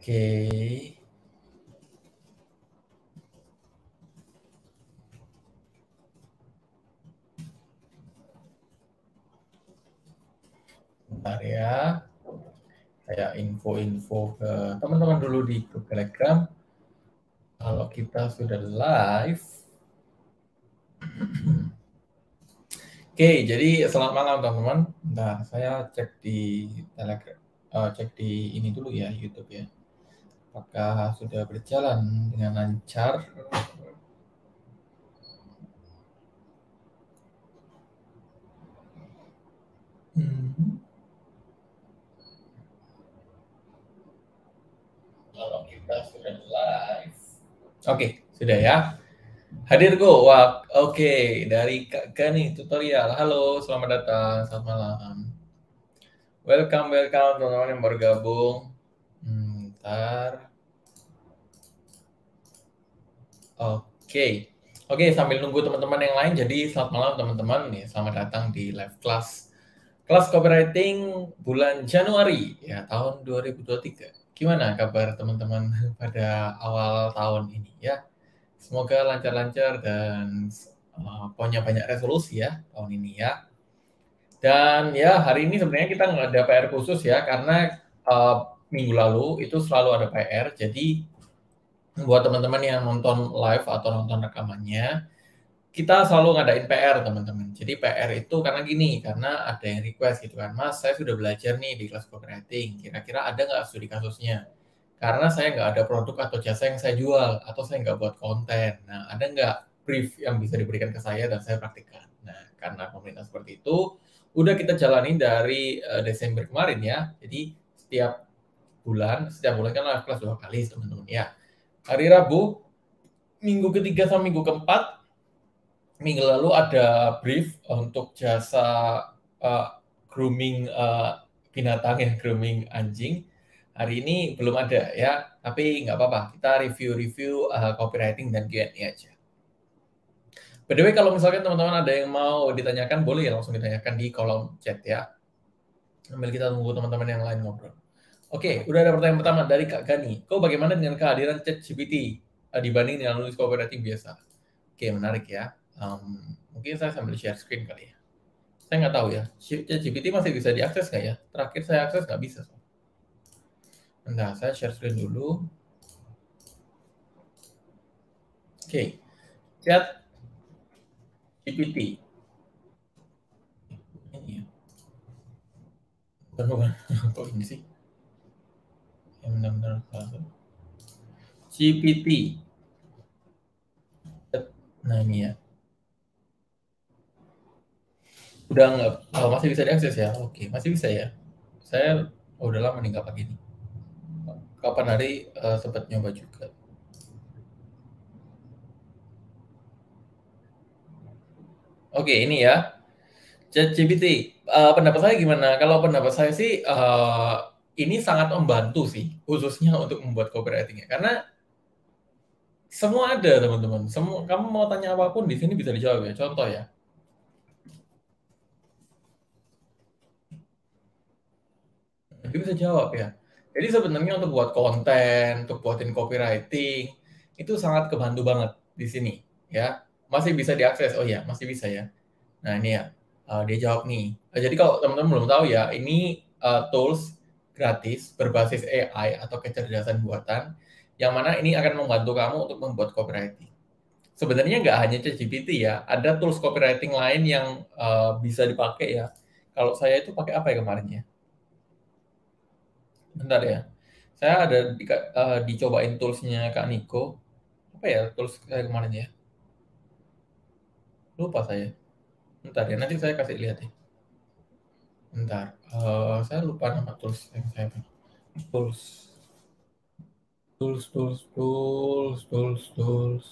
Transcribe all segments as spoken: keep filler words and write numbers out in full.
Oke. Bentar ya. Saya info-info ke teman-teman dulu di grup Telegram. Kalau kita sudah live. Oke, jadi selamat malam teman-teman. Bentar, saya cek di Telegram, uh, cek di ini dulu ya, YouTube ya. Apakah sudah berjalan dengan lancar? Hmm. Kalau kita sudah live. Oke, sudah ya. Hadir go. Wah, oke, dari Kak Gani tutorial. Halo, selamat datang, selamat malam. Welcome, welcome teman-teman yang baru gabung. Hmm, bentar. Oke. Oke, sambil nunggu teman-teman yang lain, jadi selamat malam teman-teman. Nih, selamat datang di live class. Kelas copywriting bulan Januari ya tahun dua ribu dua puluh tiga. Gimana kabar teman-teman pada awal tahun ini ya? Semoga lancar-lancar dan uh, punya banyak resolusi ya tahun ini ya. Dan ya hari ini sebenarnya kita nggak ada P R khusus ya karena uh, minggu lalu itu selalu ada P R. Jadi buat teman-teman yang nonton live atau nonton rekamannya, kita selalu ngadain P R teman-teman. Jadi P R itu karena gini, karena ada yang request gitu kan, Mas saya sudah belajar nih di kelas copywriting, kira-kira ada nggak studi kasusnya? Karena saya nggak ada produk atau jasa yang saya jual, atau saya nggak buat konten. Nah, ada nggak brief yang bisa diberikan ke saya dan saya praktikkan? Nah, karena pemerintah seperti itu, udah kita jalani dari uh, Desember kemarin ya. Jadi setiap bulan, setiap bulan kan live kelas dua kali teman-teman ya. Hari Rabu, minggu ketiga sama minggu keempat, minggu lalu ada brief untuk jasa uh, grooming uh, binatang ya, grooming anjing. Hari ini belum ada ya, tapi nggak apa-apa. Kita review-review uh, copywriting dan Q and A aja. By the way, kalau misalkan teman-teman ada yang mau ditanyakan, boleh ya langsung ditanyakan di kolom chat ya. Sambil kita tunggu teman-teman yang lain ngobrol. Oke, udah ada pertanyaan pertama dari Kak Gani. Kok bagaimana dengan kehadiran ChatGPT uh, dibanding dengan nulis copywriting biasa? Oke, menarik ya. Um, mungkin saya sambil share screen kali ya. Saya nggak tahu ya, ChatGPT masih bisa diakses nggak ya? Terakhir saya akses nggak bisa. Nah, saya share screen dulu. Oke, ChatGPT. Ini ya. Bukan, bukan. Kok ini sih? Yang benar-benar G P T. Nah, ini ya. Udah nggak, oh, masih bisa diakses ya? Oke, masih bisa ya. Saya oh, udah lama nih nggak pakai ini. Kapan hari uh, sempat nyoba juga. Oke, ini ya. ChatGPT. Uh, pendapat saya gimana? Kalau pendapat saya sih uh, ini sangat membantu sih, khususnya untuk membuat copywriting-nya. Karena semua ada, teman-teman. Semua kamu mau tanya apapun di sini bisa dijawab ya. Contoh ya. Dia bisa jawab ya. Jadi sebenarnya untuk buat konten, untuk buatin copywriting, itu sangat kebantu banget di sini ya. Masih bisa diakses. Oh iya, masih bisa ya. Nah, ini ya. Uh, dia jawab nih. Uh, jadi kalau teman-teman belum tahu ya, ini uh, tools gratis berbasis A I atau kecerdasan buatan yang mana ini akan membantu kamu untuk membuat copywriting. Sebenarnya nggak hanya ChatGPT ya, ada tools copywriting lain yang uh, bisa dipakai ya. Kalau saya itu pakai apa ya kemarin ya? Bentar ya. Saya ada di, uh, dicobain toolsnya Kak Niko. Apa ya tools saya kemarin ya? Lupa saya. Bentar ya, nanti saya kasih lihat ya. Bentar, uh, saya lupa nama tools yang saya pakai. Tools, tools, tools, tools, tools, tools.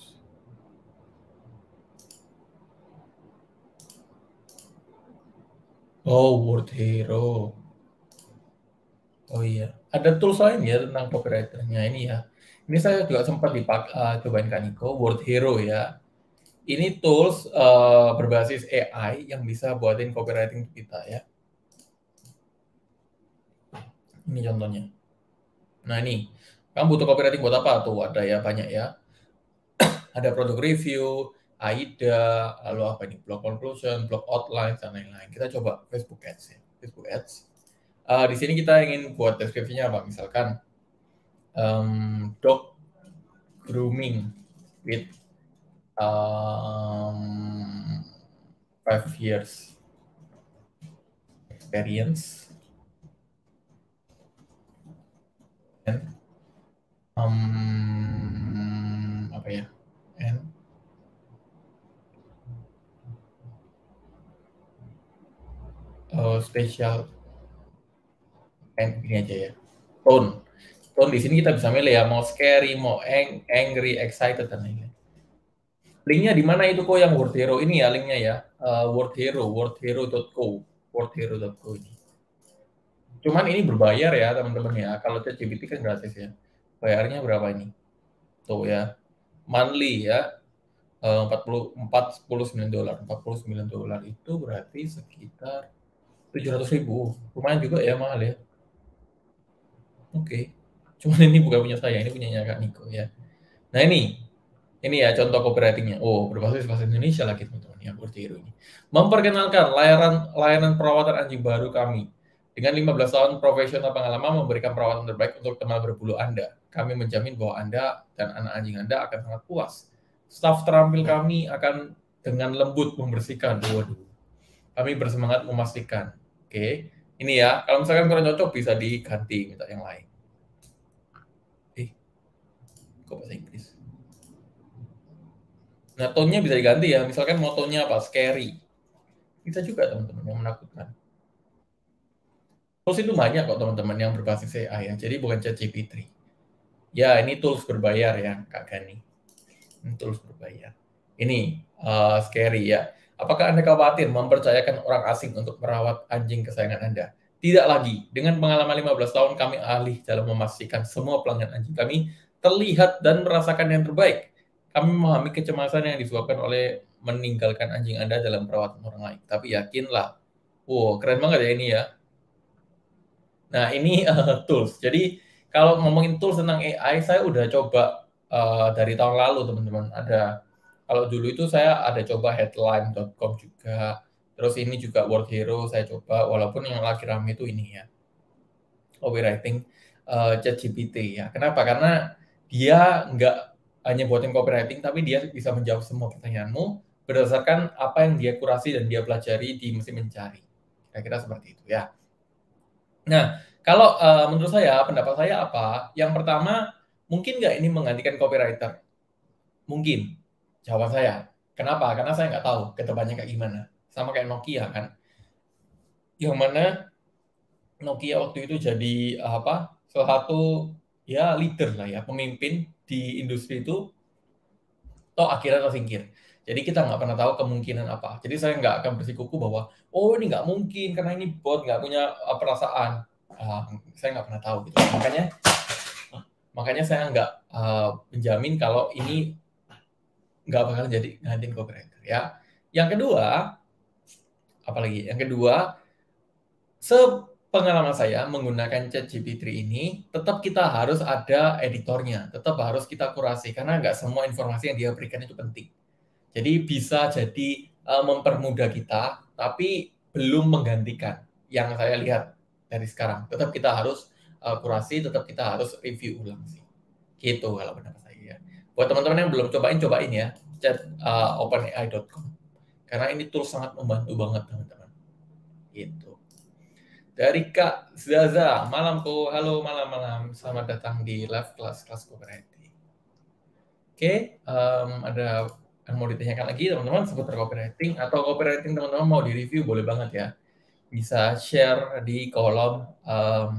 Oh, Word Hero. Oh iya, ada tools lain ya tentang copywriternya ini ya. Ini saya juga sempat dipak uh, cobain Kak Niko, Word Hero ya. Ini tools uh, berbasis A I yang bisa buatin copywriting kita ya. Ini contohnya. Nah ini, Kamu butuh copywriting buat apa? Tuh ada ya banyak ya. Ada produk review, AIDA, lalu apa ini? Blog conclusion, blog outline, dan lain-lain. Kita coba Facebook Ads ya. Facebook Ads. Uh, di sini kita ingin buat deskripsinya apa? Misalkan um, dog grooming with um, five years experience and um, apa ya? And uh, special and ini aja ya. Tone. Tone di sini kita bisa milih ya, mau scary, mau ang angry, excited dan lain-lain. Linknya di mana itu kok yang Word Hero ini ya linknya ya, uh, Word Hero, wordhero dot co, wordhero dot co ini. Cuman ini berbayar ya teman-teman ya. Kalau ChatGPT kan gratis ya. Bayarnya berapa ini? Tuh ya, monthly ya, uh, empat puluh sembilan dolar. empat puluh sembilan dolar itu berarti sekitar tujuh ratus ribu. Lumayan juga ya, mahal ya. Oke. Okay. Cuman ini bukan punya saya, ini punyanya Kak Niko ya. Nah ini, ini ya contoh copywriting-nya. Oh, berbasis bahasa Indonesia lagi teman-teman ya, Word Hero ini. Memperkenalkan layanan layanan perawatan anjing baru kami. Dengan lima belas tahun profesional pengalaman memberikan perawatan terbaik untuk teman berbulu Anda. Kami menjamin bahwa Anda dan anak anjing Anda akan sangat puas. Staf terampil kami akan dengan lembut membersihkan. Waduh. Kami bersemangat memastikan. Oke. Okay. Ini ya, kalau misalkan kurang cocok bisa diganti, minta yang lain. Eh, kok bahasa Inggris? Nah, tone-nya bisa diganti ya. Misalkan motonya apa? Scary. Bisa juga teman-teman yang menakutkan. Tools itu banyak kok teman-teman yang berbasis A I ya. Jadi bukan ChatGPT. Ya, ini tools berbayar ya, Kak Gani. Ini tools berbayar. Ini uh, scary ya. Apakah Anda khawatir mempercayakan orang asing untuk merawat anjing kesayangan Anda? Tidak lagi. Dengan pengalaman lima belas tahun, kami ahli dalam memastikan semua pelanggan anjing kami terlihat dan merasakan yang terbaik. Kami memahami kecemasan yang disebabkan oleh meninggalkan anjing Anda dalam perawatan orang lain. Tapi yakinlah, wow, keren banget ya ini ya. Nah, ini uh, tools. Jadi, kalau ngomongin tools tentang A I, saya udah coba uh, dari tahun lalu, teman-teman. Ada, kalau dulu itu saya ada coba headline dot com juga. Terus ini juga Word Hero saya coba, walaupun yang lagi rame itu ini ya. Copywriting uh, ChatGPT ya. Kenapa? Karena dia nggak hanya buatin copywriting, tapi dia bisa menjawab semua pertanyaanmu berdasarkan apa yang dia kurasi dan dia pelajari di mesin mencari. Kira-kira seperti itu ya. Nah, kalau uh, menurut saya, pendapat saya apa? Yang pertama, mungkin nggak ini menggantikan copywriter? Mungkin. Jawaban saya. Kenapa? Karena saya nggak tahu kedepannya kayak gimana. Sama kayak Nokia kan. Yang mana Nokia waktu itu jadi apa? Salah satu ya leader lah ya, pemimpin di industri itu. Toh akhirnya tersingkir. Jadi kita nggak pernah tahu kemungkinan apa. Jadi saya nggak akan bersikuku bahwa, oh ini nggak mungkin karena ini bot, nggak punya uh, perasaan. Uh, saya nggak pernah tahu gitu. Makanya, makanya saya nggak uh, menjamin kalau ini nggak bakal jadi gantiin copywriter ya. Yang kedua, apalagi? Yang kedua, sepengalaman saya menggunakan ChatGPT ini, tetap kita harus ada editornya, tetap harus kita kurasi karena nggak semua informasi yang dia berikan itu penting. Jadi bisa jadi uh, mempermudah kita, tapi belum menggantikan. Yang saya lihat dari sekarang, tetap kita harus uh, kurasi, tetap kita harus review ulang sih. Gitu kalau pendapat saya ya. Buat teman-teman yang belum cobain, cobain ya chat uh, openai dot com. Karena ini tool sangat membantu banget teman-teman. Gitu. Dari Kak Zaza, malam kok, halo malam-malam, selamat datang di live kelas kelas copywriting. Oke, okay, um, ada yang mau ditanyakan lagi teman-teman seputar copywriting atau copywriting teman-teman mau di review boleh banget ya, bisa share di kolom um,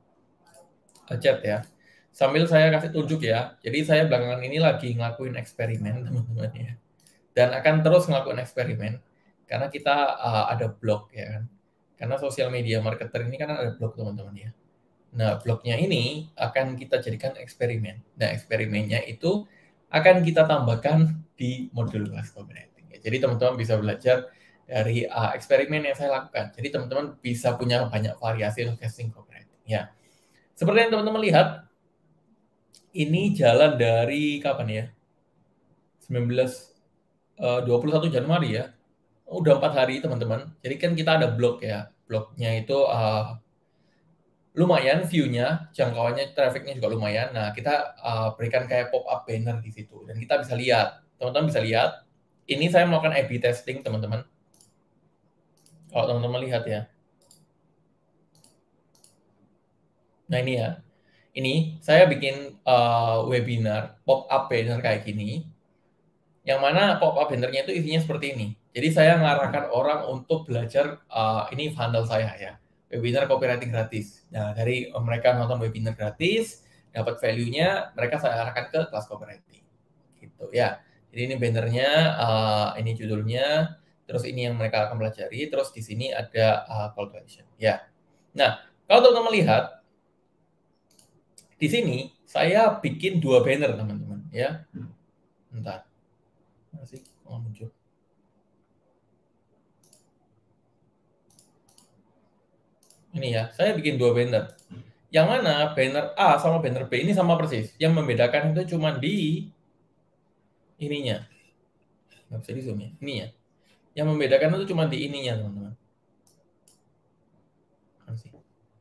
chat ya. Sambil saya kasih tunjuk ya, jadi saya belakangan ini lagi ngelakuin eksperimen teman-teman ya, dan akan terus ngelakuin eksperimen karena kita uh, ada blog ya kan. Karena sosial media marketer ini kan ada blog teman-teman ya. Nah, blognya ini akan kita jadikan eksperimen. Nah, eksperimennya itu akan kita tambahkan di modul kelas copywriting. Jadi teman-teman bisa belajar dari uh, eksperimen yang saya lakukan. Jadi teman-teman bisa punya banyak variasi untuk casting copywriting. Ya, seperti yang teman-teman lihat, ini jalan dari kapan ya? sembilan belas, eee, dua puluh satu Januari ya. Udah empat hari teman-teman. Jadi kan kita ada blog ya. Blognya itu, eee, lumayan view-nya, jangkauannya, traffic-nya juga lumayan. Nah, kita, eee, berikan kayak pop-up banner di situ dan kita bisa lihat, teman-teman bisa lihat, ini saya melakukan A B testing teman-teman. Kalau teman-teman lihat ya. Nah ini ya, ini saya bikin, eee, webinar pop-up banner kayak gini, yang mana pop-up banner-nya itu isinya seperti ini. Jadi saya mengarahkan orang untuk belajar, eee, ini funnel saya ya, webinar copywriting gratis. Nah dari mereka nonton webinar gratis, dapat value-nya, mereka saya arahkan ke kelas copywriting, gitu ya. Jadi ini banner-nya, eee, ini judulnya, terus ini yang mereka akan pelajari, terus di sini ada, eee, call to action, ya. Nah, kalau teman-teman lihat, di sini saya bikin dua banner teman-teman ya. Bentar. Mana sih kok nggak muncul? Ini ya, saya bikin dua banner. Yang mana banner A sama banner B ini sama persis. Yang membedakan itu cuma di ininya. Nggak bisa di-zoom ya. Ini ya. Yang membedakan itu cuma di ininya, teman-teman. Mana sih?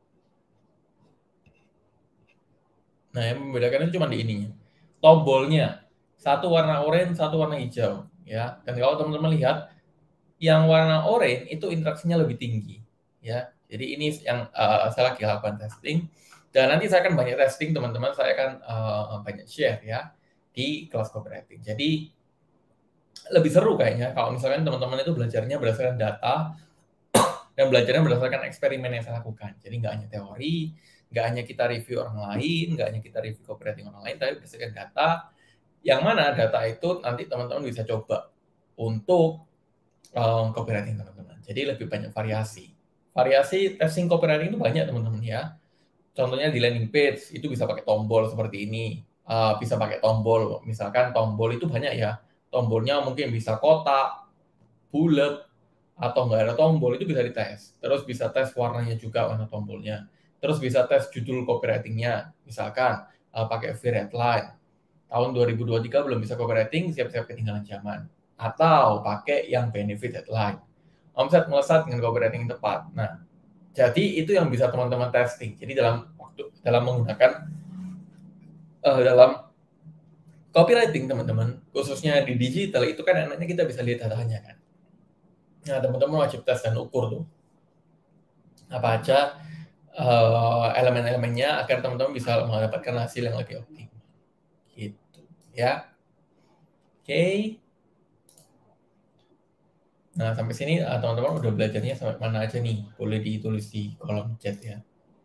Nah, yang membedakan itu cuma di ininya. Tombolnya. Satu warna oranye, satu warna hijau. Ya. Dan kalau teman-teman lihat, yang warna oranye itu interaksinya lebih tinggi. Ya. Jadi ini yang uh, saya lagi lakukan testing. Dan nanti saya akan banyak testing, teman-teman. Saya akan uh, banyak share ya di kelas copywriting. Jadi lebih seru kayaknya kalau misalkan teman-teman itu belajarnya berdasarkan data dan belajarnya berdasarkan eksperimen yang saya lakukan. Jadi nggak hanya teori, nggak hanya kita review orang lain, nggak hanya kita review copywriting orang lain, tapi berdasarkan data. Yang mana data itu nanti teman-teman bisa coba untuk um, copywriting teman-teman. Jadi lebih banyak variasi. Variasi testing copywriting itu banyak teman-teman ya. Contohnya di landing page itu bisa pakai tombol seperti ini, uh, bisa pakai tombol. Misalkan tombol itu banyak ya. Tombolnya mungkin bisa kotak, bulat, atau nggak ada tombol itu bisa dites. Terus bisa tes warnanya juga warna tombolnya. Terus bisa tes judul copywriting-nya. Misalkan uh, pakai free headline. Tahun dua ribu dua puluh tiga belum bisa copywriting, siap-siap ketinggalan zaman. Atau pakai yang benefit headline. Omset melesat dengan copywriting yang tepat. Nah, jadi itu yang bisa teman-teman testing. Jadi dalam waktu dalam menggunakan uh, dalam copywriting teman-teman, khususnya di digital itu kan enaknya kita bisa lihat datanya kan. Nah, teman-teman wajib tes dan ukur tuh. Apa aja uh, elemen-elemennya agar teman-teman bisa mendapatkan hasil yang lebih optimal. Gitu, ya. Oke. Okay. Nah, sampai sini teman-teman udah belajarnya sampai mana aja nih? Boleh ditulis di kolom chat ya.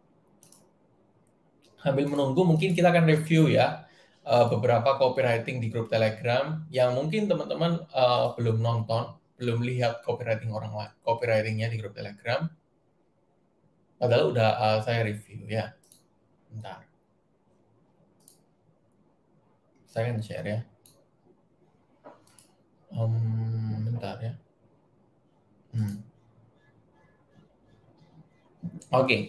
Sambil menunggu mungkin kita akan review ya uh, beberapa copywriting di grup Telegram yang mungkin teman-teman uh, belum nonton, belum lihat copywriting orang lain, copywritingnya di grup Telegram. Padahal udah uh, saya review ya. Bentar. Saya akan share ya. Um, bentar ya. Hmm. Oke. Okay.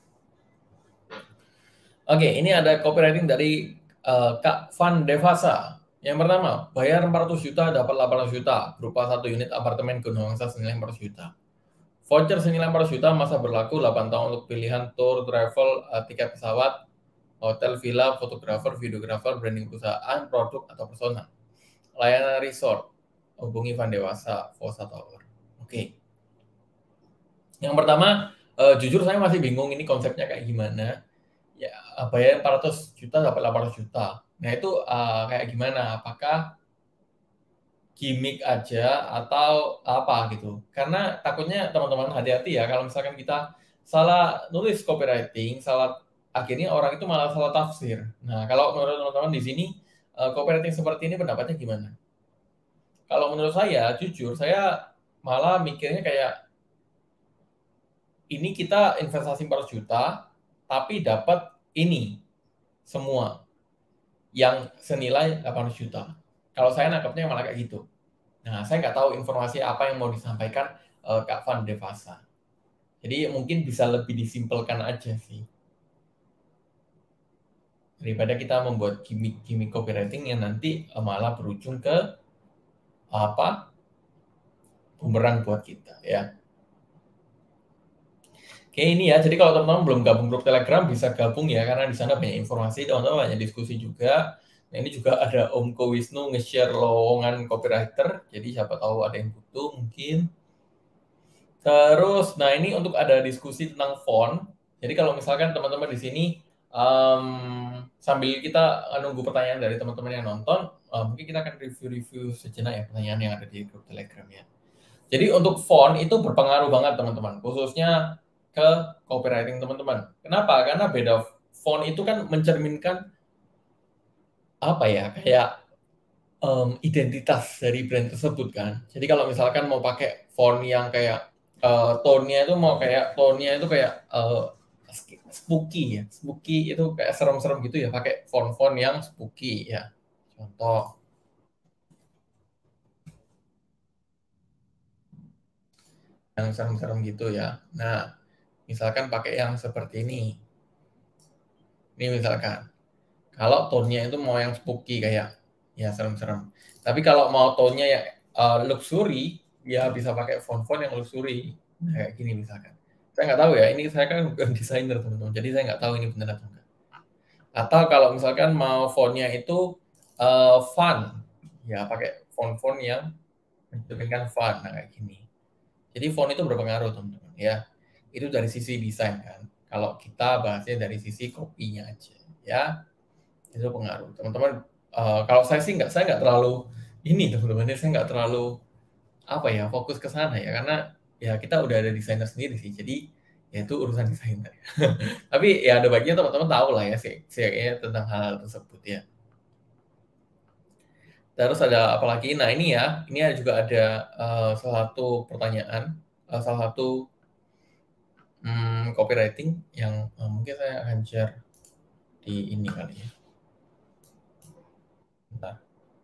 Oke, okay, ini ada copywriting dari uh, Kak Van Devasa. Yang pertama, bayar empat ratus juta dapat delapan ratus juta berupa satu unit apartemen Gunung Wangsa senilai empat ratus juta. Voucher senilai empat ratus juta masa berlaku delapan tahun untuk pilihan tour, travel, uh, tiket pesawat, hotel, villa, fotografer, videografer, branding perusahaan, produk, atau persona. Layanan resort, hubungi Van Dewasa, Fosa Tower. Oke. Okay. Yang pertama, uh, jujur saya masih bingung ini konsepnya kayak gimana. Ya, bayar empat ratus juta dapat delapan ratus juta. Nah, itu uh, kayak gimana? Apakah gimmick aja atau apa gitu? Karena takutnya teman-teman hati-hati ya kalau misalkan kita salah nulis copywriting, salah akhirnya orang itu malah salah tafsir. Nah, kalau menurut teman-teman di sini uh, copywriting seperti ini pendapatnya gimana? Kalau menurut saya, jujur saya malah mikirnya kayak ini kita investasi empat ratus juta tapi dapat ini semua yang senilai delapan ratus juta. Kalau saya nangkapnya malah kayak gitu. Nah, saya nggak tahu informasi apa yang mau disampaikan uh, Kak Van Devasa. Jadi mungkin bisa lebih disimpelkan aja sih. daripada kita membuat gimmick-gimmick copywriting yang nanti malah berujung ke apa bumerang buat kita ya. Oke ini ya, jadi kalau teman-teman belum gabung grup Telegram bisa gabung ya, karena di sana banyak informasi, teman-teman banyak diskusi juga. Nah ini juga ada Om Ko Wisnu nge-share lowongan copywriter, jadi siapa tahu ada yang butuh mungkin. Terus, nah ini untuk ada diskusi tentang font. Jadi kalau misalkan teman-teman di sini um, sambil kita nunggu pertanyaan dari teman-teman yang nonton, uh, mungkin kita akan review-review sejenak ya pertanyaan yang ada di grup Telegram ya. Jadi untuk font itu berpengaruh banget teman-teman, khususnya ke copywriting teman-teman. Kenapa? Karena beda font itu kan mencerminkan apa ya, kayak um, identitas dari brand tersebut kan. Jadi kalau misalkan mau pakai font yang kayak uh, tone-nya itu mau kayak tone-nya itu kayak uh, spooky ya, spooky itu kayak serem-serem gitu ya, pakai font-font yang spooky ya. Contoh. Yang serem-serem gitu ya. Nah, misalkan pakai yang seperti ini. Ini misalkan. Kalau tone-nya itu mau yang spooky kayak ya serem-serem. Tapi kalau mau tone-nya ya uh, luxury, ya bisa pakai font-font yang luxury. Nah, kayak gini misalkan. Saya nggak tahu ya, ini saya kan bukan desainer teman-teman, jadi saya nggak tahu ini benar atau enggak. Atau kalau misalkan mau font-nya itu uh, fun, ya pakai font-font yang mencerminkan fun, nah kayak gini. Jadi font itu berpengaruh teman-teman ya. Itu dari sisi desain kan. Kalau kita bahasnya dari sisi kopinya aja ya. Itu pengaruh. Teman-teman, uh, kalau saya sih nggak, saya nggak terlalu ini teman-teman, saya nggak terlalu apa ya fokus ke sana ya, karena ya kita udah ada desainer sendiri sih, jadi ya itu urusan desainer. Tapi ya ada baiknya teman-teman tahu lah ya sih, sih tentang hal tersebut ya. Terus ada apa lagi? Nah ini ya, ini juga ada uh, salah satu pertanyaan, uh, salah satu um, copywriting yang uh, mungkin saya akan share di ini kali ya. Bentar.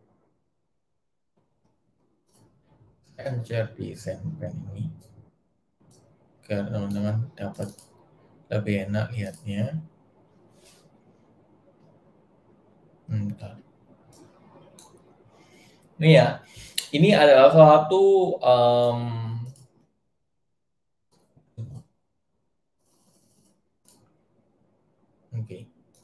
Saya akan share di Zenpen ini agar teman-teman dapat lebih enak lihatnya. Bentar. Ini ya, ini adalah salah satu um, oke. Okay.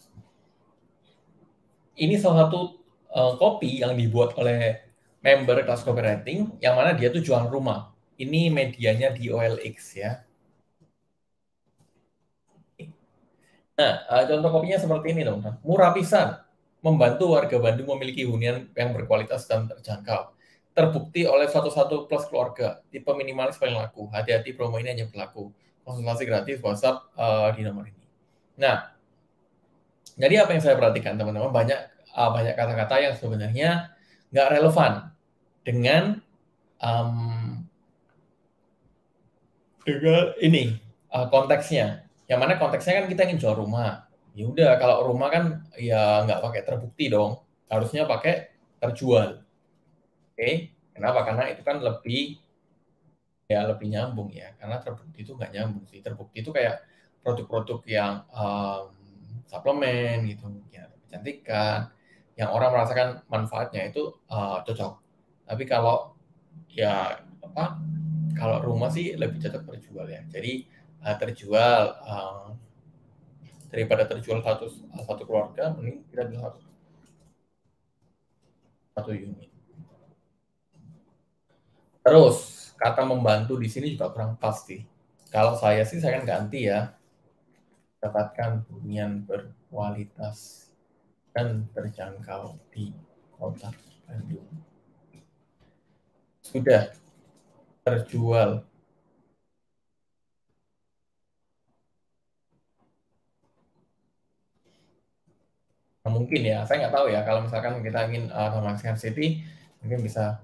Ini salah satu uh, kopi yang dibuat oleh member kelas copywriting, yang mana dia tuh jual rumah. Ini medianya di O L X ya. Nah, uh, contoh kopinya seperti ini teman-teman. Murah pisan, membantu warga Bandung memiliki hunian yang berkualitas dan terjangkau. Terbukti oleh satu-satu plus keluarga, tipe minimalis paling laku. Hati-hati, promo ini hanya berlaku. Konsultasi gratis WhatsApp uh, di nomor ini. Nah, jadi apa yang saya perhatikan teman-teman, banyak uh, banyak kata-kata yang sebenarnya nggak relevan dengan um, dengan ini uh, konteksnya. Yang mana konteksnya kan kita ingin jual rumah. Ya udah, kalau rumah kan ya nggak pakai terbukti dong, harusnya pakai terjual. Oke, okay? Kenapa? Karena itu kan lebih ya lebih nyambung ya. Karena terbukti itu nggak nyambung sih. Terbukti itu kayak produk-produk yang um, suplemen gitu, ya kecantikan, yang orang merasakan manfaatnya itu uh, cocok. Tapi kalau ya apa? Kalau rumah sih lebih cocok terjual ya. Jadi uh, terjual uh, daripada terjual satu satu keluarga, mending kita jual satu, satu unit. Terus kata membantu di sini juga kurang pasti. Kalau saya sih saya akan ganti ya. Dapatkan hunian berkualitas dan terjangkau di kota Bandung. Sudah terjual. Nah, mungkin ya, saya nggak tahu ya. Kalau misalkan kita ingin uh, memasukkan city, mungkin bisa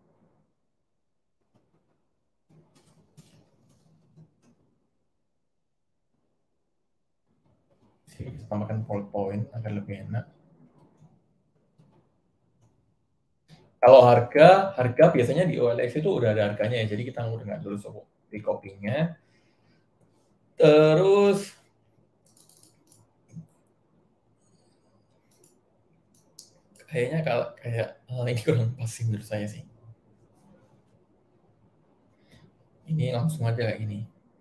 tambahkan point agar lebih enak. Kalau harga, harga biasanya di O L X itu udah ada harganya ya. Jadi kita nggak dulu di kopinya. Terus Kayaknya kalau kayak uh, ini kurang pas sih menurut saya sih. Ini langsung aja kayak gini.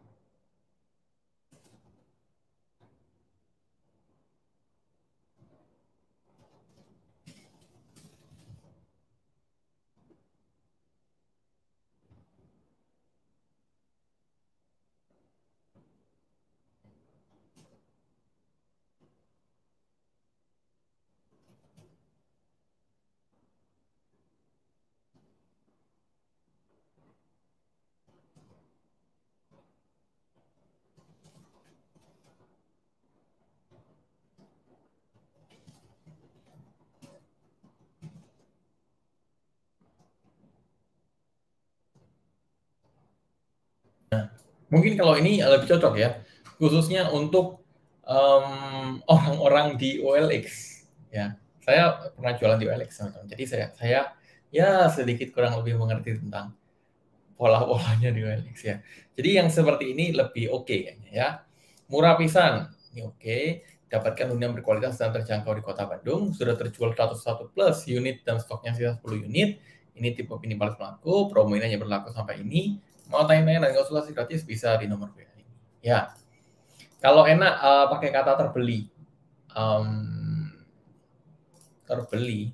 Mungkin kalau ini lebih cocok ya, khususnya untuk um, orang-orang di O L X. Ya, saya pernah jualan di O L X, teman-teman. Jadi saya, saya ya sedikit kurang lebih mengerti tentang pola-polanya di O L X ya. Jadi yang seperti ini lebih oke okay, kayaknya ya. Murah pisan, ini oke. Okay. Dapatkan hunian berkualitas dan terjangkau di Kota Bandung. Sudah terjual seratus satu plus unit dan stoknya sisa sepuluh unit. Ini tipe minimalis pelaku. Promo ini hanya berlaku sampai ini. Mau tanya-tanya dan konsultasi gratis bisa di nomor W A ini. Ya, kalau enak uh, pakai kata terbeli, um, terbeli.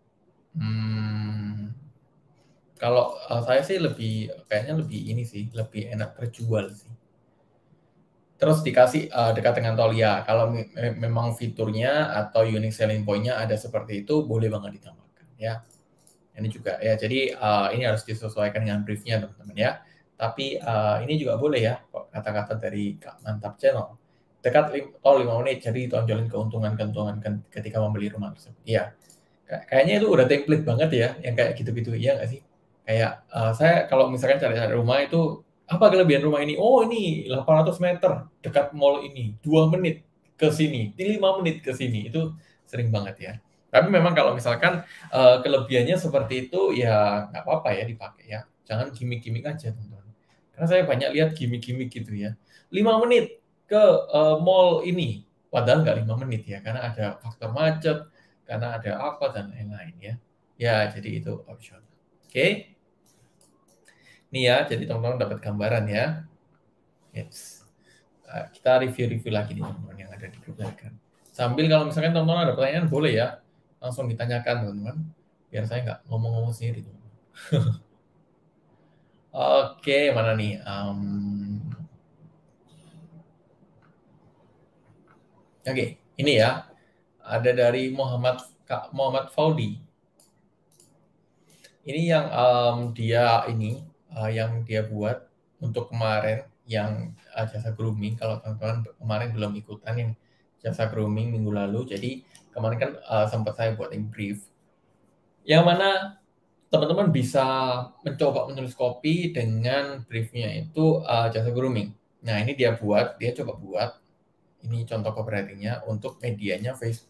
Hmm, kalau uh, saya sih lebih kayaknya lebih ini sih, lebih enak terjual sih. Terus dikasih uh, dekat dengan tol ya. Kalau me memang fiturnya atau unique selling point-nya ada seperti itu, boleh banget ditambahkan ya. Ini juga ya. Jadi uh, ini harus disesuaikan dengan brief-nya teman-teman ya. Tapi uh, ini juga boleh ya, kata-kata dari Kak Mantap Channel. Dekat tol lima menit, jadi tonjolin keuntungan-keuntungan ketika membeli rumah tersebut. Iya. Kayaknya itu udah template banget ya, yang kayak gitu-gitu, iya nggak sih? Kayak uh, saya kalau misalkan cari-cari rumah itu, apa kelebihan rumah ini? Oh ini delapan ratus meter dekat mall ini, dua menit ke sini, lima menit ke sini, itu sering banget ya. Tapi memang kalau misalkan uh, kelebihannya seperti itu, ya nggak apa-apa ya dipakai ya. Jangan gimmick-gimmick aja teman-teman. Karena saya banyak lihat gimmick-gimmick gitu ya. lima menit ke uh, mall ini, padahal nggak lima menit ya, karena ada faktor macet, karena ada apa dan lain-lain ya. Ya, jadi itu optional. Oke. Okay. Nih ya, jadi teman-teman dapat gambaran ya. Yes. Uh, kita review-review lagi nih teman-teman yang ada di grup Telegram. Sambil kalau misalkan teman-teman ada pertanyaan boleh ya, langsung ditanyakan teman-teman. Biar saya nggak ngomong-ngomong sendiri. Oke, mana nih? Um, Oke, okay, ini ya. Ada dari Muhammad Kak Muhammad Faudi. Ini yang um, dia ini uh, yang dia buat untuk kemarin yang uh, jasa grooming. Kalau teman-teman kemarin belum ikutan yang jasa grooming minggu lalu, jadi kemarin kan uh, sempat saya buat yang brief. Yang mana teman-teman bisa mencoba menulis copy dengan briefnya itu uh, jasa grooming. Nah ini dia buat, dia coba buat. Ini contoh copywriting-nya untuk medianya Facebook.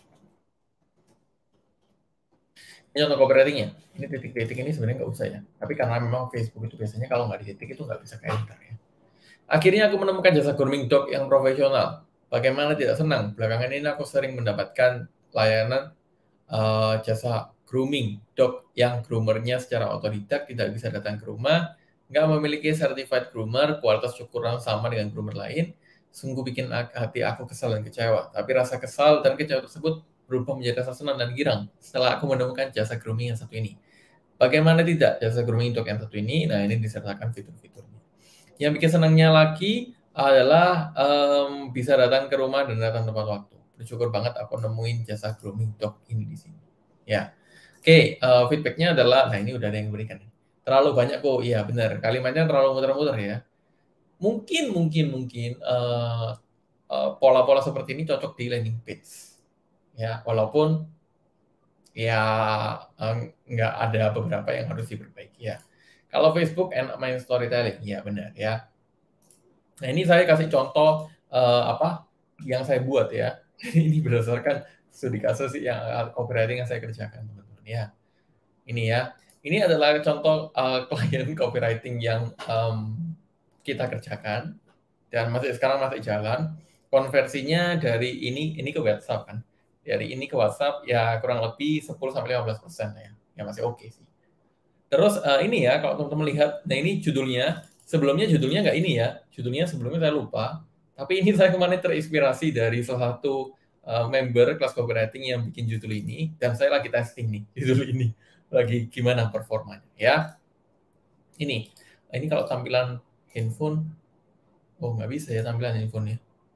Ini contoh copywriting-nya. Ini titik-titik ini sebenarnya nggak usah ya. Tapi karena memang Facebook itu biasanya kalau nggak dititik itu nggak bisa ke enter ya. Akhirnya aku menemukan jasa grooming dog yang profesional. Bagaimana tidak senang? Belakangan ini aku sering mendapatkan layanan uh, jasa grooming dog yang groomernya secara otodidak tidak bisa datang ke rumah, nggak memiliki certified groomer, kualitas kurang sama dengan groomer lain. Sungguh bikin hati aku kesal dan kecewa. Tapi rasa kesal dan kecewa tersebut berubah menjadi rasa senang dan girang setelah aku menemukan jasa grooming yang satu ini. Bagaimana tidak jasa grooming dog yang satu ini? Nah, ini disertakan fitur-fiturnya. Yang bikin senangnya lagi adalah um, bisa datang ke rumah dan datang tepat waktu. Bersyukur banget aku nemuin jasa grooming dog ini di sini. Ya, oke. Okay, uh, feedbacknya adalah, nah ini udah ada yang berikan. Terlalu banyak kok, iya benar. Kalimatnya terlalu muter-muter ya. Mungkin, mungkin, mungkin uh, uh, pola-pola seperti ini cocok di landing page. Ya, walaupun ya um, nggak ada beberapa yang harus diperbaiki ya. Kalau Facebook enak main storytelling, ya benar ya. Nah ini saya kasih contoh uh, apa yang saya buat ya. Ini berdasarkan studi kasus yang copywriting yang saya kerjakan teman-teman ya. Ini ya. Ini adalah contoh uh, klien copywriting yang um, kita kerjakan dan masih sekarang masih jalan. Konversinya dari ini ini ke WhatsApp kan. dari ini ke WhatsApp ya kurang lebih sepuluh sampai lima belas persen ya. Ya masih oke okay sih. Terus uh, ini ya, kalau teman-teman lihat, nah ini judulnya, sebelumnya judulnya nggak ini ya, judulnya sebelumnya saya lupa, tapi ini saya kemarin terinspirasi dari salah satu uh, member kelas copywriting yang bikin judul ini, dan saya lagi testing nih, judul ini, lagi gimana performanya, ya. Ini, ini kalau tampilan handphone, oh nggak bisa ya tampilan handphonenya.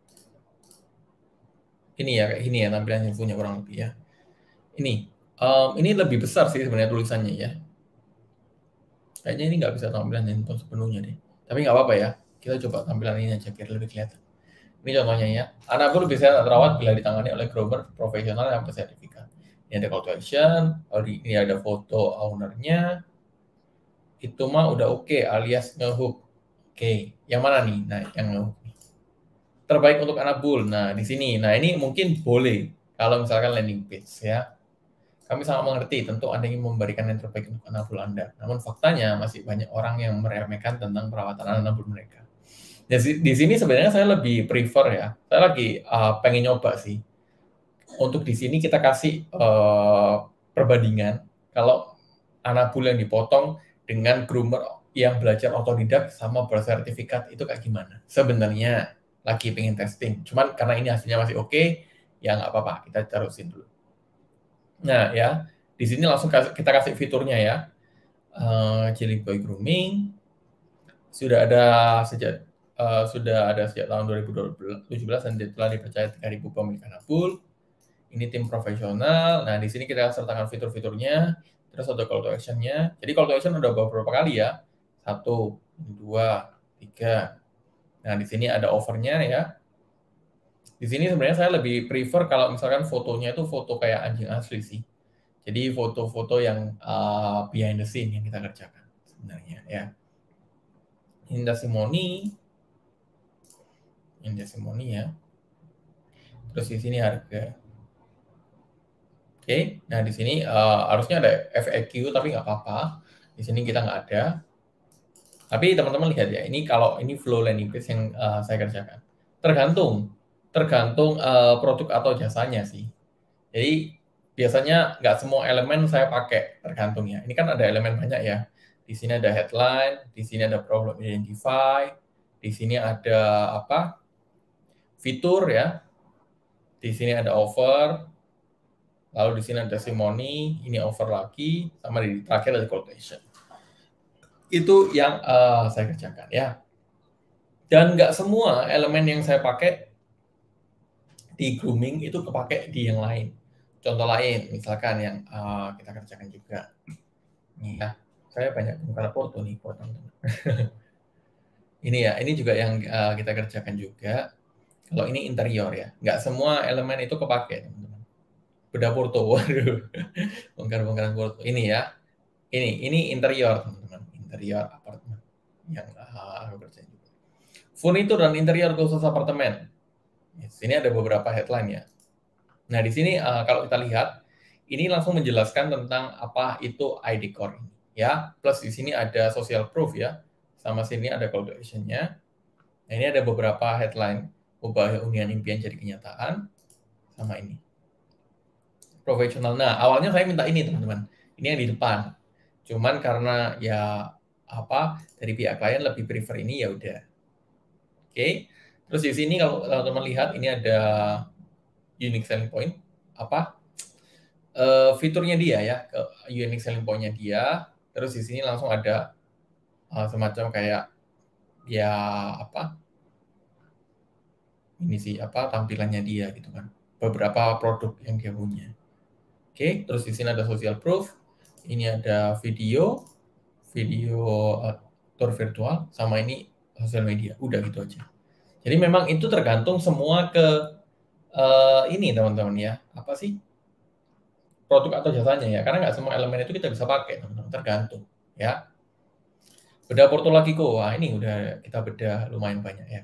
Ini ya, kayak ini ya tampilan handphonenya kurang lebih ya. Ini, um, ini lebih besar sih sebenarnya tulisannya ya. Kayaknya ini nggak bisa tampilan handphone sepenuhnya deh. Tapi nggak apa-apa ya. Kita coba tampilan ini aja biar lebih kelihatan. Ini contohnya ya. Anabul bisa terawat bila ditangani oleh groomer profesional yang bersertifikat. Ini ada call to action. Ini ada foto ownernya. Itu mah udah oke okay, alias ngehook. Oke, okay. Yang mana nih? Nah, yang ngehook nih. Terbaik untuk Anabul. Nah, di sini. Nah, ini mungkin boleh kalau misalkan landing page ya. Kami sangat mengerti, tentu Anda ingin memberikan yang terbaik untuk Anabul Anda. Namun faktanya masih banyak orang yang meremehkan tentang perawatan Anabul mereka. Jadi di sini sebenarnya saya lebih prefer ya. Saya lagi uh, pengen nyoba sih. Untuk di sini kita kasih uh, perbandingan kalau Anabul yang dipotong dengan groomer yang belajar otodidak sama bersertifikat itu kayak gimana. Sebenarnya lagi pengen testing. Cuman karena ini hasilnya masih oke, okay, ya nggak apa-apa, kita terusin dulu. Nah ya, di sini langsung kita kasih fiturnya ya. Uh, Jelly Boy Grooming sudah ada sejak uh, sudah ada sejak tahun dua ribu tujuh belas dan telah dipercaya tiga ribu pemilik Anabul. Ini tim profesional. Nah di sini kita sertakan fitur-fiturnya. Terus ada call to action-nya. Jadi call to action udah beberapa kali ya. Satu, dua, tiga. Nah di sini ada offer-nya ya. Di sini sebenarnya saya lebih prefer kalau misalkan fotonya itu foto kayak anjing asli sih. Jadi foto-foto yang uh, behind the scene yang kita kerjakan sebenarnya ya. Ini testimoni. Ini testimoni ya. Terus di sini harga. Oke, okay. Nah di sini uh, harusnya ada F A Q tapi nggak apa-apa. Di sini kita nggak ada. Tapi teman-teman lihat ya, ini kalau ini flow landing page yang uh, saya kerjakan. Tergantung. Tergantung uh, produk atau jasanya sih. Jadi biasanya nggak semua elemen saya pakai, tergantung ya. Ini kan ada elemen banyak ya. Di sini ada headline, di sini ada problem identify, di sini ada apa? Fitur ya. Di sini ada offer. Lalu di sini ada testimoni, ini offer lagi, sama di terakhir ada call to action. Itu yang uh, saya kerjakan ya. Dan nggak semua elemen yang saya pakai di grooming itu kepake di yang lain. Contoh lain, misalkan yang uh, kita kerjakan juga. Nih ya, saya banyak bongkar foto nih buat teman-teman. Ini ya, ini juga yang uh, kita kerjakan juga. Kalau ini interior ya, nggak semua elemen itu kepake teman-teman. Beda foto, waduh, bongkar-bongkaran foto. Ini ya, ini ini interior teman-teman, interior apartemen yang uh, aku kerjain juga. Furnitur dan interior khusus apartemen. Di sini ada beberapa headline ya. Nah, di sini uh, kalau kita lihat, ini langsung menjelaskan tentang apa itu I D Core ini, ya. Plus di sini ada social proof ya, sama sini ada call to action-nya. Nah, ini ada beberapa headline, ubah hunian impian jadi kenyataan, sama ini. Profesional. Nah, awalnya saya minta ini teman-teman, ini yang di depan. Cuman karena ya apa dari pihak klien lebih prefer ini ya udah. Oke. Okay. Terus di sini kalau teman-teman lihat ini ada unique selling point apa uh, fiturnya dia ya, unique selling point-nya dia. Terus di sini langsung ada uh, semacam kayak ya apa ini sih apa tampilannya dia gitu kan, beberapa produk yang dia punya. Oke, okay. Terus di sini ada social proof, ini ada video, video uh, tour virtual, sama ini sosial media. Udah gitu aja. Jadi memang itu tergantung semua ke uh, ini teman-teman ya, apa sih produk atau jasanya ya, karena nggak semua elemen itu kita bisa pakai teman-teman, tergantung ya. Bedah portfolio, wah ini udah kita bedah lumayan banyak ya.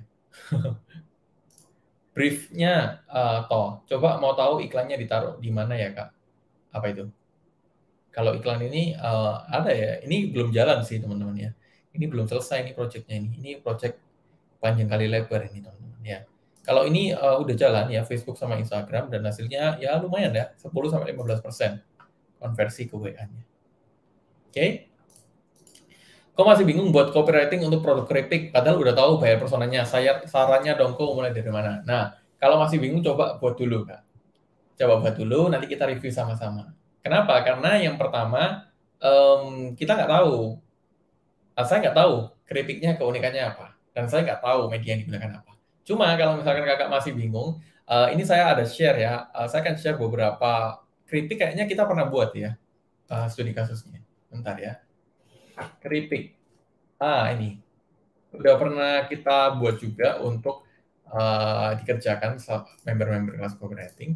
Briefnya uh, toh, coba mau tahu iklannya ditaruh di mana ya kak? Apa itu? Kalau iklan ini uh, ada ya, ini belum jalan sih teman-teman ya. Ini belum selesai ini projectnya ini. Ini project panjang kali lebar ini teman-teman ya. Kalau ini uh, udah jalan ya Facebook sama Instagram dan hasilnya ya lumayan ya sepuluh sampai lima belas persen konversi ke W A-nya. Oke. Okay? Kok masih bingung buat copywriting untuk produk keripik padahal udah tahu bayar personanya. Saya sarannya dong kok mulai dari mana? Nah, kalau masih bingung coba buat dulu, Kak. Coba buat dulu nanti kita review sama-sama. Kenapa? Karena yang pertama um, kita nggak tahu. Nah, saya nggak tahu keripiknya keunikannya apa dan saya nggak tahu media yang digunakan apa. Cuma kalau misalkan kakak masih bingung, uh, ini saya ada share ya. Uh, saya akan share beberapa keripik kayaknya kita pernah buat ya uh, studi kasusnya. Bentar ya. Keripik. Ah ini udah pernah kita buat juga untuk uh, dikerjakan member-member kelas copywriting.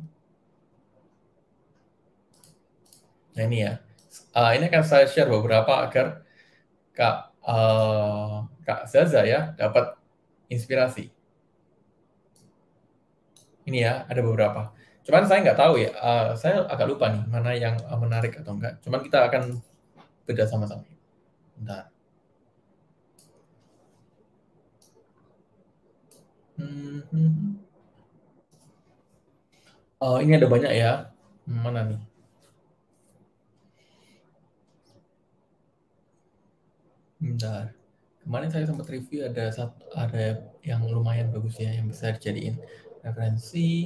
Nah ini ya. Uh, ini akan saya share beberapa agar Kak uh, Kak Zaza ya dapat inspirasi. Ini ya, ada beberapa. Cuman saya nggak tahu ya, uh, saya agak lupa nih mana yang uh, menarik atau enggak. Cuman kita akan beda sama-sama. Bentar. Hmm. Oh, ini ada banyak ya. Mana nih? Bentar. Kemarin saya sempat review ada satu, ada yang lumayan bagus ya, yang bisa dijadiin referensi.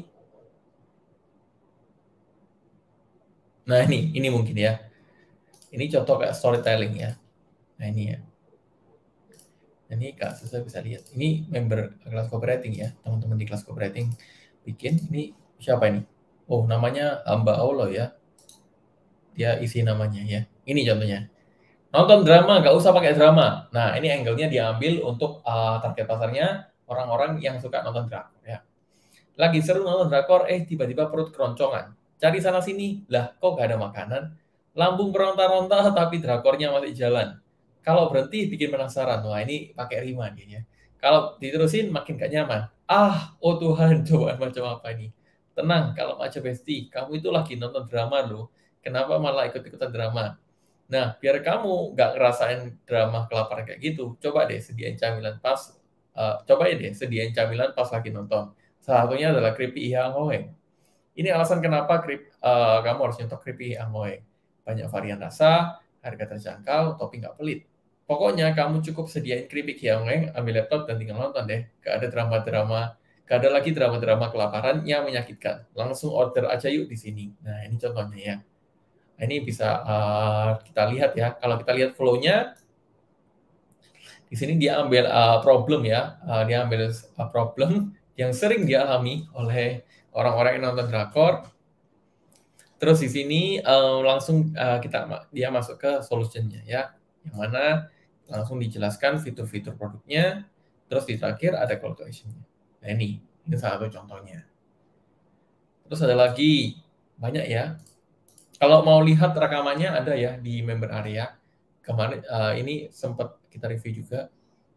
Nah ini, ini mungkin ya. Ini contoh kayak storytelling ya. Nah ini ya. Ini Kak Susa bisa lihat. Ini member kelas copywriting ya, teman-teman di kelas copywriting bikin. Ini siapa ini? Oh, namanya Hamba Allah ya. Dia isi namanya ya. Ini contohnya. Nonton drama, nggak usah pakai drama. Nah, ini angle-nya diambil untuk uh, target pasarnya orang-orang yang suka nonton drakor ya. Lagi seru nonton drakor, eh tiba-tiba perut keroncongan. Cari sana sini, lah kok gak ada makanan? Lambung beronta-ronta tapi drakornya masih jalan. Kalau berhenti bikin penasaran, wah ini pakai rima nih ya. Kalau diterusin makin gak nyaman. Ah, oh Tuhan, cobaan macam apa ini? Tenang, kalau aja Besti, kamu itu lagi nonton drama loh. Kenapa malah ikut-ikutan drama? Nah, biar kamu nggak ngerasain drama kelaparan kayak gitu, coba deh sediain camilan pas, uh, coba deh sediain camilan pas lagi nonton. Salah satunya adalah keripik Ihang Hoeng. Ini alasan kenapa krip, uh, kamu harus nyotok keripik Ihang Hoeng. Banyak varian rasa, harga terjangkau, topping nggak pelit. Pokoknya kamu cukup sediain keripik Ihang Hoeng, ambil laptop dan tinggal nonton deh. Gak ada drama-drama, gak ada lagi drama-drama kelaparan yang menyakitkan. Langsung order aja yuk di sini. Nah, ini contohnya ya. Nah, ini bisa uh, kita lihat ya. Kalau kita lihat flow-nya, di sini dia ambil uh, problem ya. Uh, dia ambil uh, problem yang sering dialami oleh orang-orang yang nonton drakor. Terus di sini uh, langsung uh, kita dia masuk ke solution-nya ya. Yang mana langsung dijelaskan fitur-fitur produknya. Terus di terakhir ada call to action-nya. Nah ini, ini salah satu contohnya. Terus ada lagi, banyak ya. Kalau mau lihat rekamannya ada ya di member area. Kemarin uh, ini sempat kita review juga.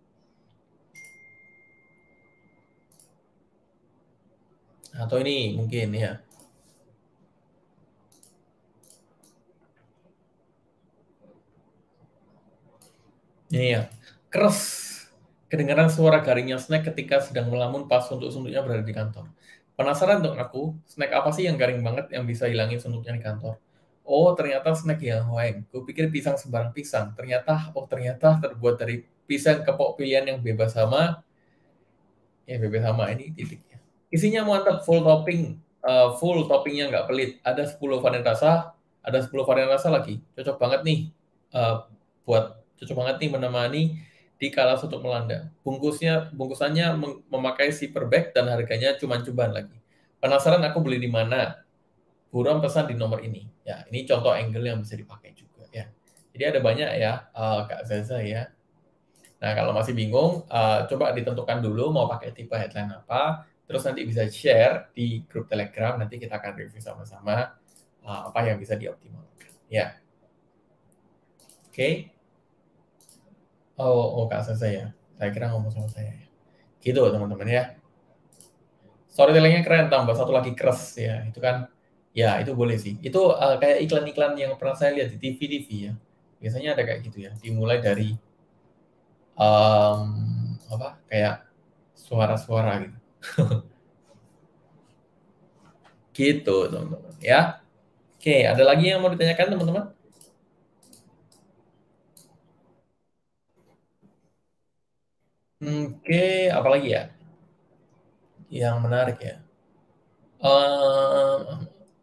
Atau ini mungkin ya. Ini ya. Keras. Kedengaran suara garingnya snack ketika sedang melamun pas suntuk-suntuknya berada di kantor. Penasaran dong aku, snack apa sih yang garing banget yang bisa hilangin suntuknya di kantor? Oh, ternyata snack yang hoeng. Kupikir pisang sembarang pisang. Ternyata, oh ternyata terbuat dari pisang kepok pilihan yang bebas hama. Ya, bebas hama ini titiknya. Isinya mantap, full topping. Uh, full toppingnya nggak pelit. Ada sepuluh varian rasa, ada sepuluh varian rasa lagi. Cocok banget nih uh, buat cocok banget nih menemani di kala suntuk melanda. Bungkusnya bungkusannya memakai zipper bag dan harganya cuma cobaan lagi. Penasaran aku beli di mana? Buruan pesan di nomor ini. Ya, ini contoh angle yang bisa dipakai juga ya. Jadi ada banyak ya uh, Kak Zaza ya. Nah, kalau masih bingung, uh, coba ditentukan dulu mau pakai tipe headline apa, terus nanti bisa share di grup Telegram, nanti kita akan review sama-sama uh, apa yang bisa dioptimalkan. Ya. Oke. Okay. Oh, oh Kak Zaza ya. Saya kira ngomong sama saya. Gitu teman-teman ya. Storytelling-nya keren, tambah satu lagi keras ya. Itu kan, ya itu boleh sih. Itu uh, kayak iklan-iklan yang pernah saya lihat di T V T V ya. Biasanya ada kayak gitu ya. Dimulai dari um, apa kayak suara-suara gitu. Gitu, teman-teman, ya. Oke, ada lagi yang mau ditanyakan, teman-teman? Oke, apalagi ya? Yang menarik ya. Uh,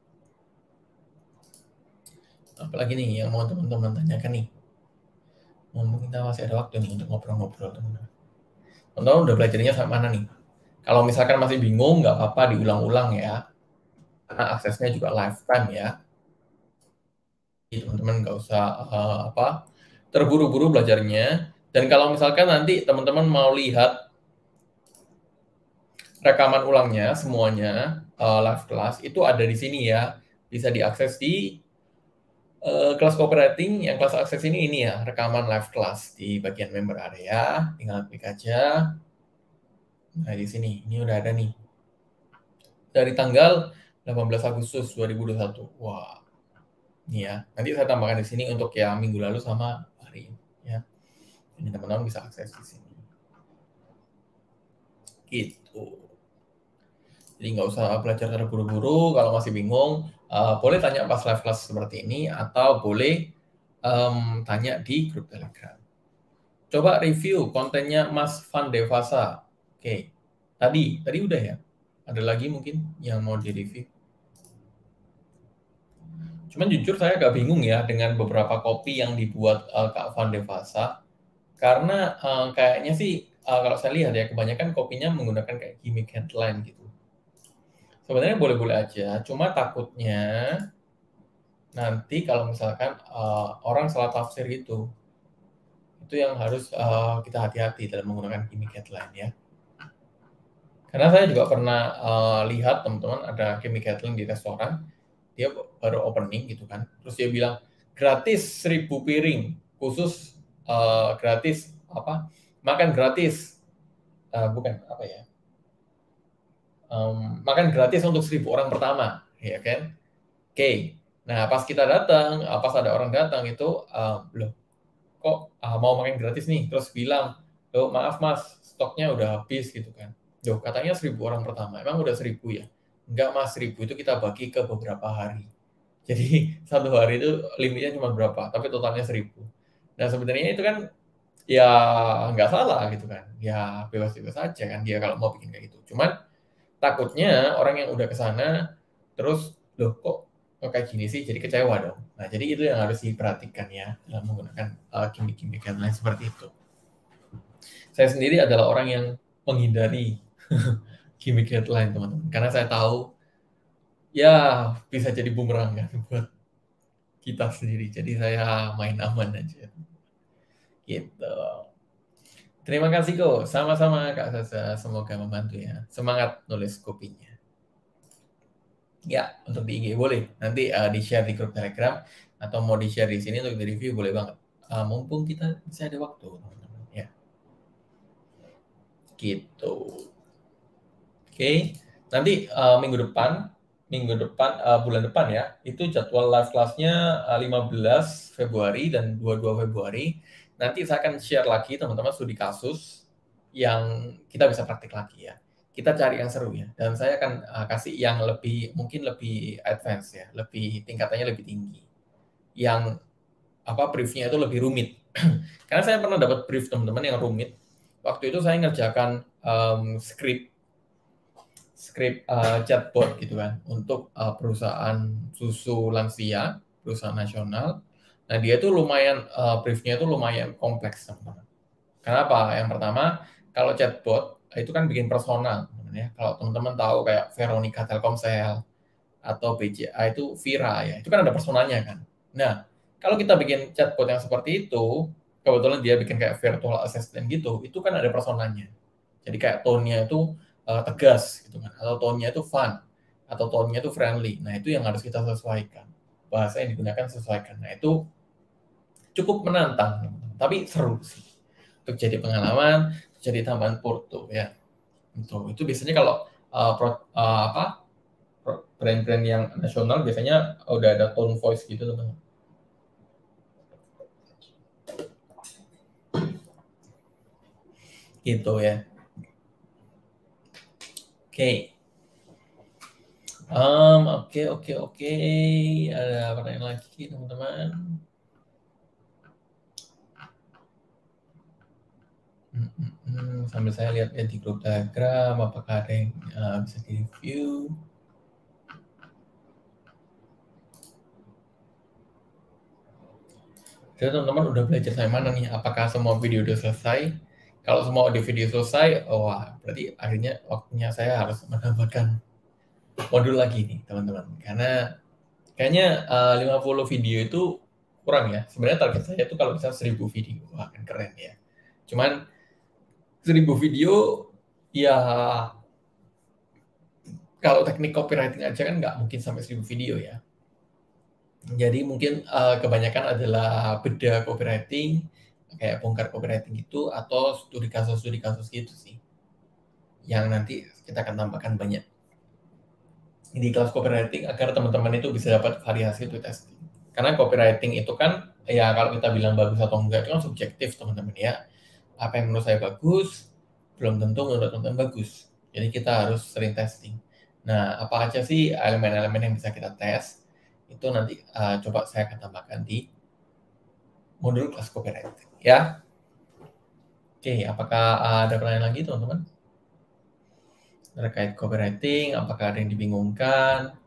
apalagi nih yang mau teman-teman tanyakan nih? Mumpung kita masih ada waktu nih untuk ngobrol-ngobrol, teman-teman. Teman-teman udah belajarnya sampai mana nih? Kalau misalkan masih bingung, nggak apa-apa diulang-ulang ya. Karena aksesnya juga lifetime ya. Jadi teman-teman nggak usah uh, apa terburu-buru belajarnya. Dan kalau misalkan nanti teman-teman mau lihat rekaman ulangnya semuanya uh, live class itu ada di sini ya. Bisa diakses di uh, kelas copywriting. Yang kelas akses ini ini ya, rekaman live class di bagian member area. Tinggal klik aja. Nah, di sini ini udah ada nih. Dari tanggal delapan belas Agustus dua ribu dua puluh satu. Wah. Ini ya. Nanti saya tambahkan di sini untuk yang minggu lalu sama hari ini ya. Ini teman-teman bisa akses di sini. Gitu. Jadi nggak usah belajar terburu-buru. Kalau masih bingung, uh, boleh tanya pas live class seperti ini atau boleh um, tanya di grup Telegram. Coba review kontennya Mas Van Devasa. Oke, tadi tadi udah ya. Ada lagi mungkin yang mau direview? Cuman jujur saya agak bingung ya dengan beberapa kopi yang dibuat uh, Kak Van Devasa. Karena uh, kayaknya sih uh, kalau saya lihat ya kebanyakan kopinya menggunakan kayak gimmick headline gitu. Sebenarnya boleh-boleh aja, cuma takutnya nanti kalau misalkan uh, orang salah tafsir itu, itu yang harus uh, kita hati-hati dalam menggunakan gimmick headline ya. Karena saya juga pernah uh, lihat teman-teman ada gimmick headline di restoran, dia baru opening gitu kan, terus dia bilang gratis seribu piring, khusus uh, gratis apa makan gratis, uh, bukan apa ya, um, makan gratis untuk seribu orang pertama, ya kan? Oke, okay. Nah pas kita datang, pas ada orang datang itu, uh, loh kok uh, mau makan gratis nih, terus bilang, loh maaf mas, stoknya udah habis gitu kan. Loh katanya seribu orang pertama, emang udah seribu ya? Enggak mas, seribu itu kita bagi ke beberapa hari. Jadi satu hari itu limitnya cuma berapa, tapi totalnya seribu. Nah sebenarnya itu kan ya nggak salah gitu kan, ya bebas-bebas aja kan dia kalau mau bikin kayak gitu. Cuman takutnya orang yang udah ke sana terus, "Loh kok kok kayak gini sih?" Jadi kecewa dong. Nah, jadi itu yang harus diperhatikan ya dalam menggunakan uh, gimmick-gimmick yang lain seperti itu. Saya sendiri adalah orang yang menghindari gimmick headline, teman-teman. Karena saya tahu ya bisa jadi bumerang kan buat kita sendiri. Jadi saya main aman aja. Gitu. Terima kasih kok. Sama-sama Kak Sasa. Semoga membantu ya. Semangat nulis kopinya. Ya, untuk di I G boleh. Nanti uh, di-share di grup Telegram atau mau di-share di sini untuk di-review boleh banget. Uh, mumpung kita bisa ada waktu, teman-teman. Ya, gitu. Oke, okay. Nanti uh, minggu depan, minggu depan, uh, bulan depan ya, itu jadwal live class-nya uh, lima belas Februari dan dua puluh dua Februari. Nanti saya akan share lagi teman-teman studi kasus yang kita bisa praktik lagi ya. Kita cari yang seru ya. Dan saya akan uh, kasih yang lebih, mungkin lebih advance ya, lebih tingkatannya lebih tinggi. Yang apa briefnya itu lebih rumit. Karena saya pernah dapat brief teman-teman yang rumit. Waktu itu saya ngerjakan um, script script uh, chatbot gitu kan untuk uh, perusahaan susu lansia, perusahaan nasional. Nah, dia itu lumayan uh, briefnya itu lumayan kompleks teman-teman. Kenapa? Yang pertama, kalau chatbot itu kan bikin personal, ya. Kalau teman-teman tahu kayak Veronica Telkomsel atau B J A itu Vira ya, itu kan ada personanya kan. Nah, kalau kita bikin chatbot yang seperti itu, kebetulan dia bikin kayak virtual assistant gitu, itu kan ada personanya. Jadi kayak tone-nya itu uh, tegas gitu kan, atau tone-nya itu fun, atau tone-nya itu friendly. Nah, itu yang harus kita sesuaikan. Bahasa yang digunakan sesuaikan. Nah, itu cukup menantang, tapi seru sih. Untuk jadi pengalaman, jadi tambahan porto ya. Itu itu biasanya kalau uh, pro, uh, apa brand-brand yang nasional biasanya udah ada tone voice gitu teman. Gitu ya. Oke. Okay. Um, oke oke oke. Ada pertanyaan lagi, teman-teman? Hmm hmm hmm, sambil saya lihat-lihat di grup Telegram, apakah ada yang, eee, bisa di-review. Jadi teman-teman udah belajar sampai mana nih? Apakah semua video udah selesai? Kalau semua audio video selesai, oh, wah, berarti akhirnya waktunya saya harus menambahkan modul lagi nih, teman-teman. Karena kayaknya, eee, lima puluh video itu kurang ya. Sebenarnya target saya itu kalau bisa seribu video, wah, kan keren ya. Cuman seribu video, ya kalau teknik copywriting aja kan nggak mungkin sampai seribu video ya. Jadi mungkin, eee, kebanyakan adalah bedah copywriting, kayak bongkar copywriting itu, atau studi kasus studi kasus gitu sih. Yang nanti kita akan tambahkan banyak di kelas copywriting agar teman-teman itu bisa dapat variasi to testing. Karena copywriting itu kan, ya kalau kita bilang bagus atau enggak itu kan subjektif teman-teman ya. Apa yang menurut saya bagus, belum tentu menurut teman-teman bagus. Jadi kita harus sering testing. Nah, apa aja sih elemen-elemen yang bisa kita tes, itu nanti, eee, coba saya akan tambahkan di modul kelas copywriting ya. Oke, apakah ada pertanyaan lagi teman-teman? Terkait copywriting, apakah ada yang dibingungkan?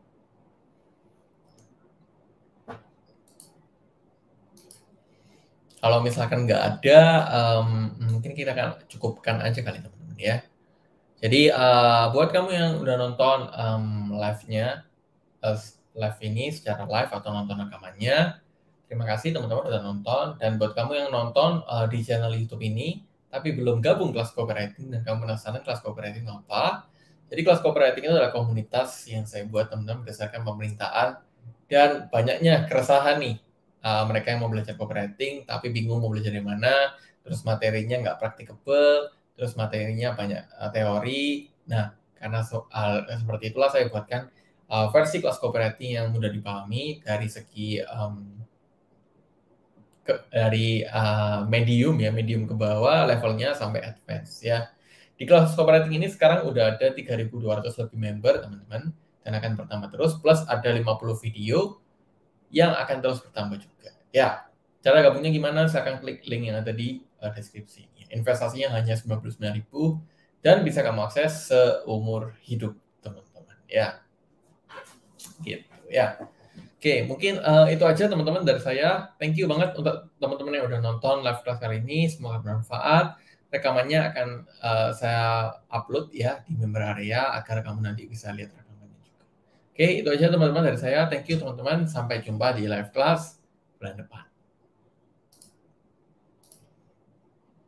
Kalau misalkan nggak ada, mmm, mungkin kita akan cukupkan aja kali teman-teman ya. Jadi, eee, buat kamu yang udah nonton, mmm, live-nya, es live ini secara live atau nonton rekamannya, terima kasih teman-teman udah nonton. Dan buat kamu yang nonton, eee, di channel YouTube ini, tapi belum gabung kelas copywriting dan kamu penasaran kelas copywriting itu apa, jadi kelas copywriting itu adalah komunitas yang saya buat teman-teman berdasarkan pemerintahan dan banyaknya keresahan nih, eee, mereka yang mau belajar copywriting tapi bingung mau belajar dari mana, terus materinya nggak practicable, terus materinya banyak, eee, teori. Nah, karena soal seperti itulah saya buatkan, eee, versi kelas copywriting yang mudah dipahami dari segi, mmm ke dari, eee, medium ya, medium ke bawah levelnya sampai advance ya. Di kelas copywriting ini sekarang udah ada tiga ribu dua ratus lebih member teman-teman, dan akan bertambah terus, plus ada lima puluh video yang akan terus bertambah juga. Ya, cara gabungnya gimana? Silahkan klik link yang ada di, eee, deskripsi. Investasinya hanya sembilan puluh sembilan ribu dan bisa kamu akses seumur hidup teman-teman ya. Gitu ya. Oke, mungkin, eee, itu aja teman-teman dari saya. Thank you banget untuk teman-teman yang udah nonton live class kali ini, semoga bermanfaat. Rekamannya akan, eee, saya upload ya di member area agar kamu nanti bisa lihat rekamannya juga. Oke, itu aja teman-teman dari saya. Thank you teman-teman, sampai jumpa di live class bulan depan.